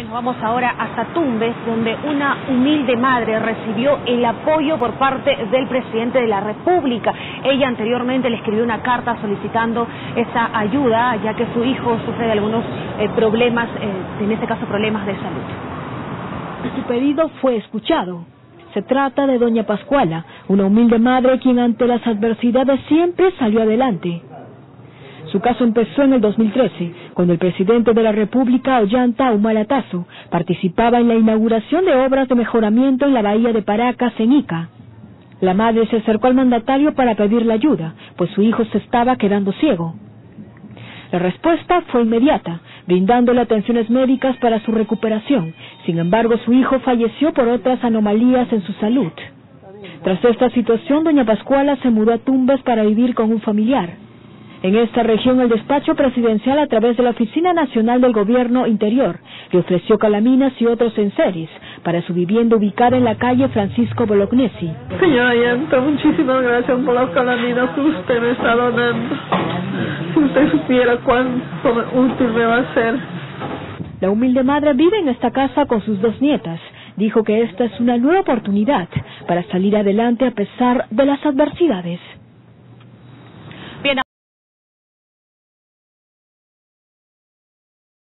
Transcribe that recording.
Vamos ahora hasta Tumbes, donde una humilde madre recibió el apoyo por parte del presidente de la República. Ella anteriormente le escribió una carta solicitando esa ayuda, ya que su hijo sufre de algunos problemas, en este caso problemas de salud. Su pedido fue escuchado. Se trata de doña Pascuala, una humilde madre quien ante las adversidades siempre salió adelante. Su caso empezó en el 2013, cuando el presidente de la República, Ollanta Humala Tasso, participaba en la inauguración de obras de mejoramiento en la bahía de Paracas, en Ica. La madre se acercó al mandatario para pedirle ayuda, pues su hijo se estaba quedando ciego. La respuesta fue inmediata, brindándole atenciones médicas para su recuperación. Sin embargo, su hijo falleció por otras anomalías en su salud. Tras esta situación, doña Pascuala se mudó a Tumbes para vivir con un familiar. En esta región, el despacho presidencial, a través de la Oficina Nacional del Gobierno Interior, le ofreció calaminas y otros enseres para su vivienda ubicada en la calle Francisco Bolognesi. Señora Ollanta, muchísimas gracias por las calaminas que usted me está donando. Si usted supiera cuánto útil me va a ser. La humilde madre vive en esta casa con sus 2 nietas. Dijo que esta es una nueva oportunidad para salir adelante a pesar de las adversidades.